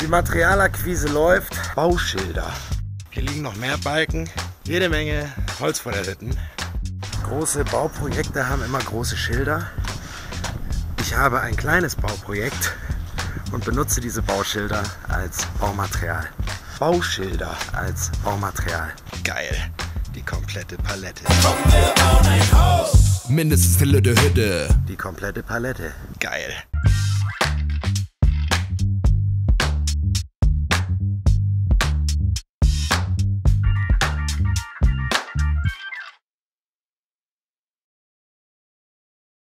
Materialakquise läuft. Bauschilder. Hier liegen noch mehr Balken. Jede Menge Holz vor der Hütten. Große Bauprojekte haben immer große Schilder. Ich habe ein kleines Bauprojekt und benutze diese Bauschilder als Baumaterial. Bauschilder als Baumaterial. Geil. Die komplette Palette. Mindestens eine Hütte. Die komplette Palette. Geil.